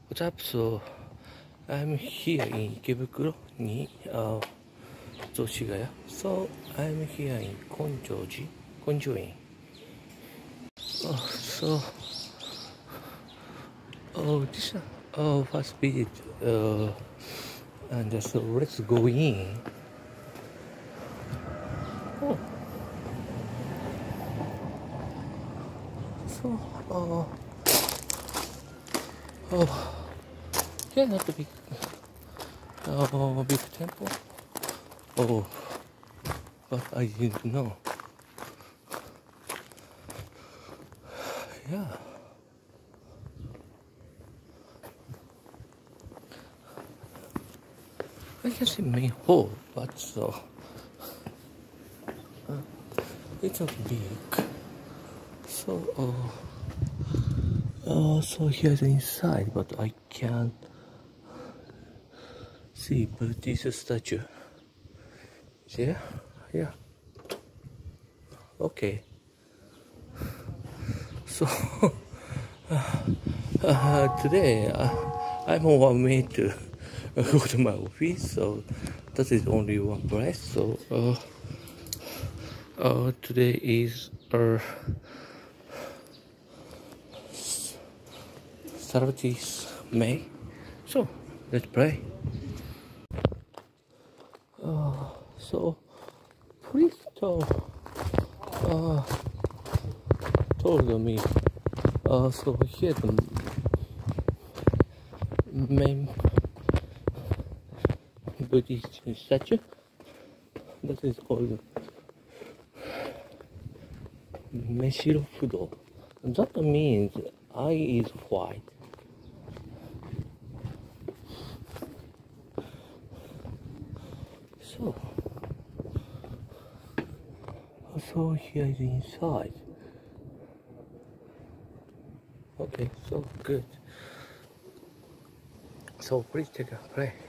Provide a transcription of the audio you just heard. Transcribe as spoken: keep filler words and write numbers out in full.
What's up? So I'm here in Ikebukuro, ni uh, Zoshigaya. So I'm here in Konjo-Ji, Konjo-In. Oh, so oh, this is oh first visit. Uh, and uh, so let's go in. Oh, so uh, oh. Yeah, not a big, uh, big temple. Oh, but I didn't know. Yeah. I can see main hall, but so uh, it's not big. So, uh, uh, so here's the inside, but I can't see Buddhist statue. Yeah, yeah. Okay. So uh, uh, today uh, I'm on my way to uh, go to my office. So that is only one place. So uh, uh, today is uh, thirtieth May. So let's pray. Uh, so please tell. Uh, told me uh, so here the main Buddhist statue that is called Meshiro Fudo. That means eye is white. So so here is inside. Okay, so good. So please take a play.